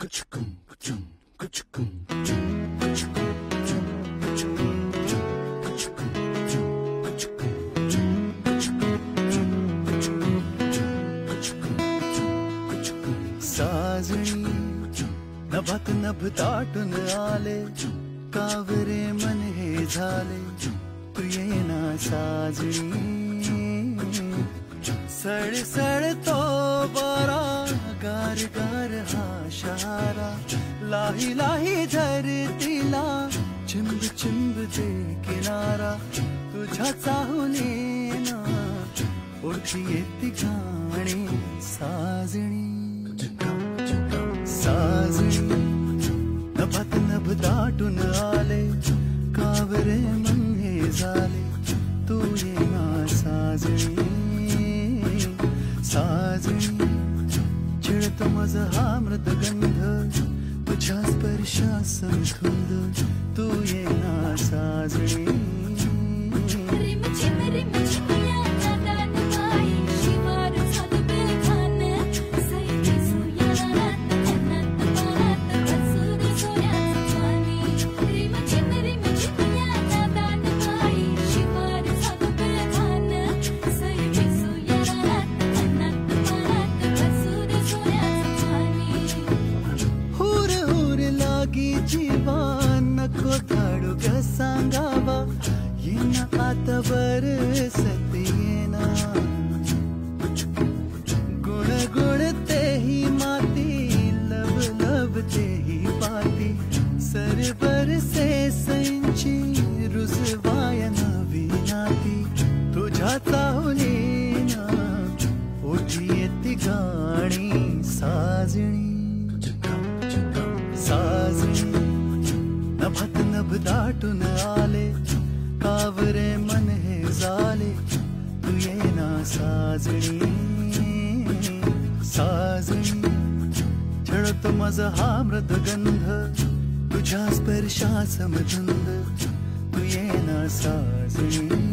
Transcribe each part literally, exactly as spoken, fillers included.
साजणी नभात नभ दाटून आले, कावरे मन हे झाले, तू येना साजणी. सळसळ तो बारा, गार गार हा शारा, लाही लाही धरतीला चिंब चिंब दे किनारा. तुझ्या चाहुलेना ओठी येती गाणी साजणी. साजणी नभात नभ दाटून आले, कावरे मन हे झाले, तू येना साजणी. साजणी चिळतो माझ हा मृदगंध, तुझ्या स्पर्शासन धुंद, तू येना साजणी. सांगावा येना आता बरसत येना, गुण गुण तेही माती, लब लब तेही पाती, सरबर से संची रुजवाया नवी नाती. तुझ्या चाहुलेना ओठी येती गाणी साजणी. साजणी नभात नभ दाटून आले, कावरे मन हे झाले, तू येना साजणी. साजणी छळतो माझा हा मृदगंध, तुझ्या स्पर्शा समधुंद, तू येना साजणी.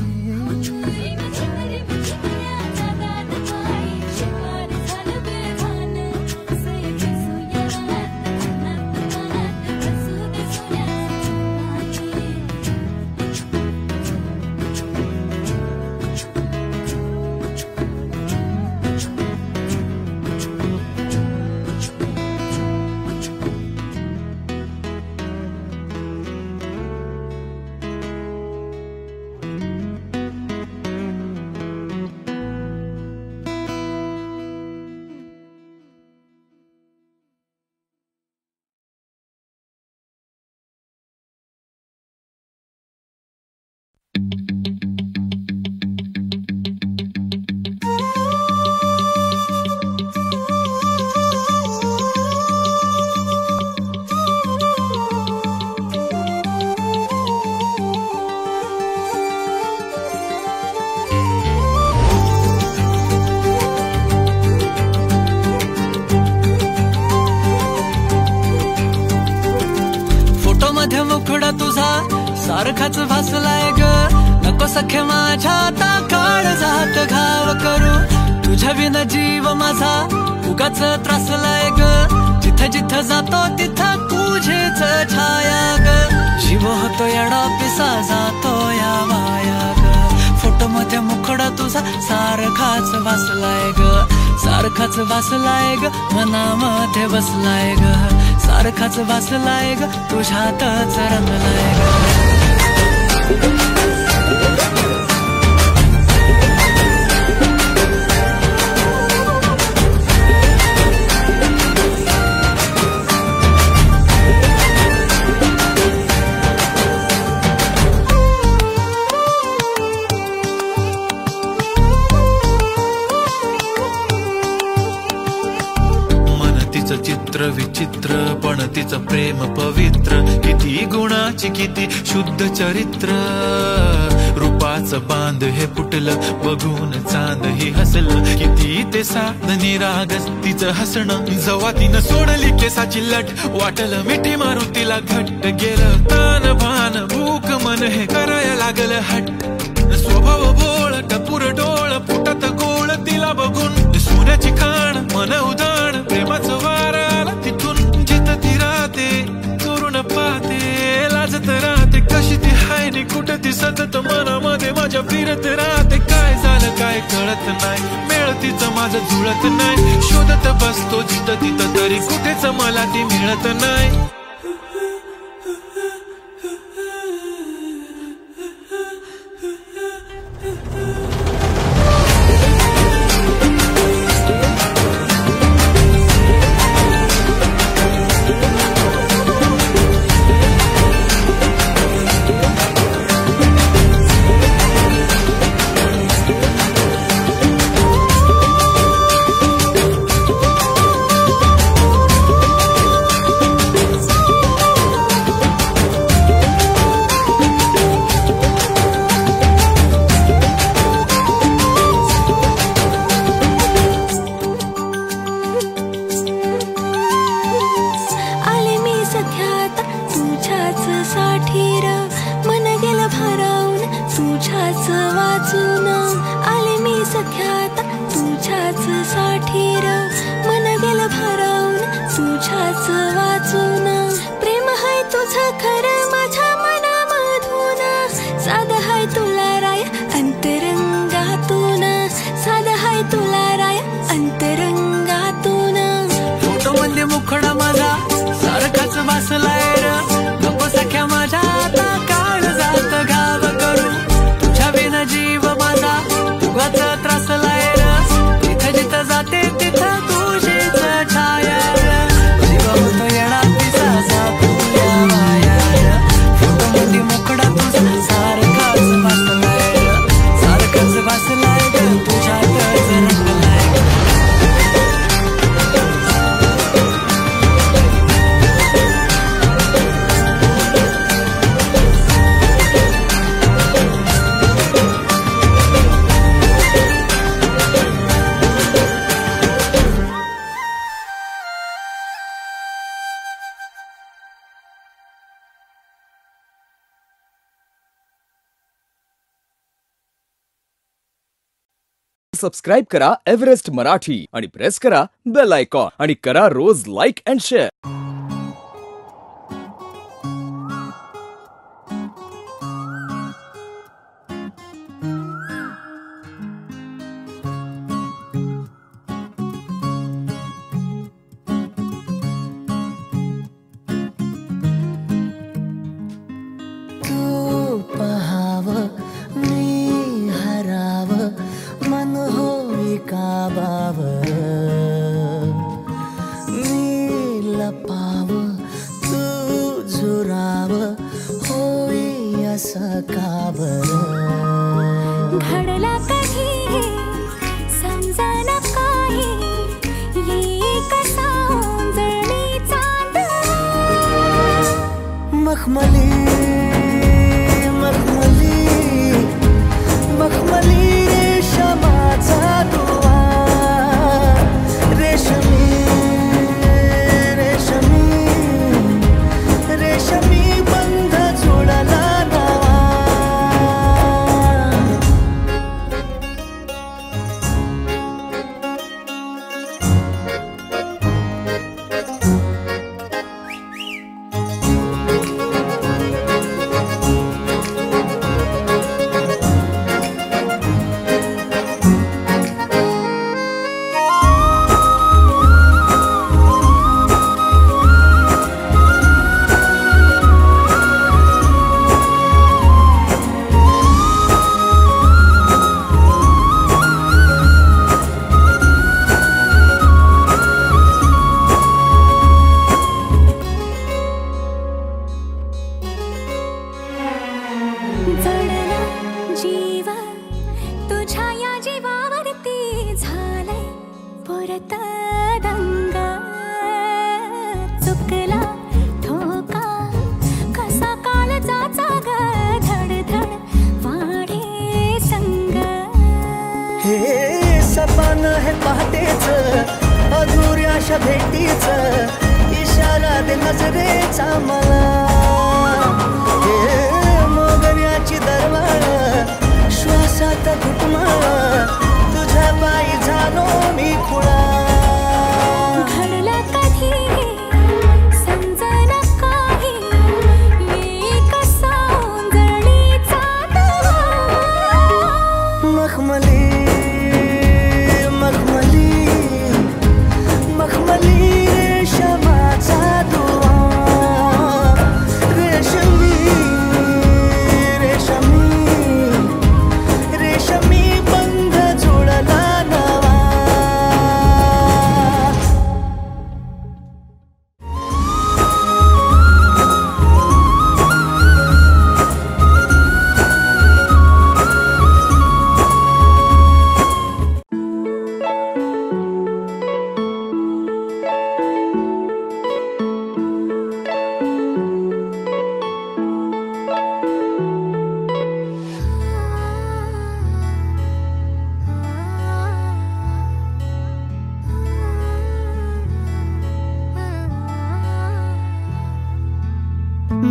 मुखडा तुझा सारखाच भासलाय ग, नको सखे माझ्या आता काळ जात घाव करू. तुझ्या विना जीव माझा उगाच त्रासलाय ग, जिथं जिथं जातो तिथं तुझेच छाया ग. जीव होतो येडा पिसा जातो या माया ग. फोटो मध्ये मुखडा तुझा सारखाच भासलाय ग, सारखाच भासलाय ग, मनामध्ये बसलाय ग, सारखाच भासलाय ग, तुझ्यातच रंगलाय ग. चित्र विचित्र पण तिचं प्रेम पवित्र, किती गुणाची किती शुद्ध चरित्र. रूपाचं बांध हे फुटलं बघून चांद ही हसलं, किती ते साध निरागस तिचं हसणं. जवा तिनं सोडली केसाची लट, वाटलं मिठी मारू तिला घट्ट. गेलं तान भान भूक मन हे करायला लागलं हट्ट. स्वभाव भोळ टपूर डोळ फुटत गोळ, तिला बघून सोन्याची खाण मन उदाण. प्रेमाचं वार आलं तिथून तरी कुठे ती सतत मनामध्ये माझ्या फिरत राहते. काय झालं काय कळत नाही, मेळ तिचं माझं जुळत नाही. शोधत बसतो जिथं तिथं तरी कुठेच मला ती मिळत नाही. सबस्क्राईब करा एव्हरेस्ट मराठी आणि प्रेस करा बेल आयकॉन आणि करा रोज लाईक अँड शेअर. घडला कधी समजना काही ये कसा जळणी चांद मखमली मखमली मखमली रेशमाचा दुवा रेशमी रेशमी रेशमी बंध जोडला अधुऱ्याशा भेटीच इशारा दे नजरेचा मला हे मोगऱ्याची दरवाळ श्वासात घुटमळ तुझ्या पायी झालो मी खुळा घडला कधी समजना काही ये कसा जळणी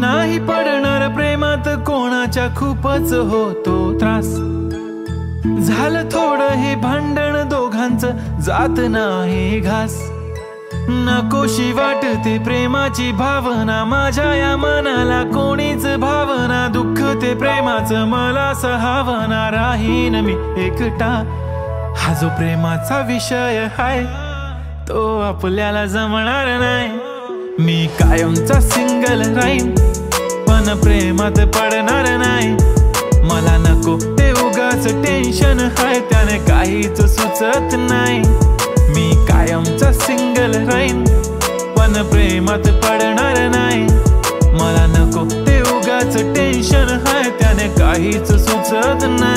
नाही पडणार प्रेमात कोणाच्या खूपच होतो त्रास. झालं थोडं हे भांडण दोघांचं जात नाही घास. नकोशी वाटते प्रेमाची भावना माझ्या या मनाला कोणीच भावना. दुःख ते प्रेमाचं मला सहावना. राहीन मी एकटा हा जो प्रेमाचा विषय हाय तो आपल्याला जमणार नाही. मी कायमचा सिंगल राहीन पण प्रेमात पडणार नाही. मला नको ते उगाच टेन्शन हाय त्याने काहीच सुचत नाही. मी कायमचा सिंगल राहीन पण प्रेमात पडणार नाही. मला नको ते उगाच टेन्शन हाय त्याने काहीच सुचत नाही.